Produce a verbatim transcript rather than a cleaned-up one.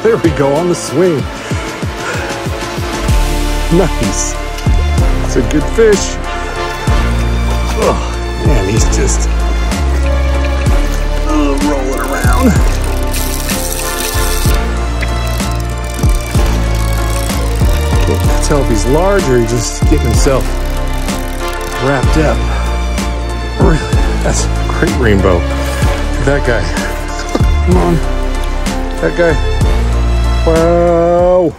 There we go, on the swing. Nice. It's a good fish. Oh, man, he's just uh, rolling around. Can't tell if he's large or he's just getting himself wrapped up. Really, that's a great rainbow. That guy. Come on. That guy. Wow.